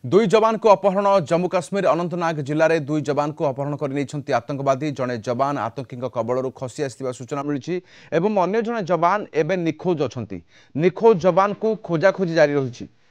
दुई जवान को अपहरण जम्मू काश्मीर अनंतनाग जिले में दुई जवान को अपहरण कर आतंकवादी जड़े जवान आतंकी कबलू खसी आसा सूचना मिली अन्य जड़े जवान एवं निखोज अच्छा निखोज जवान को खोजाखोजी जारी रही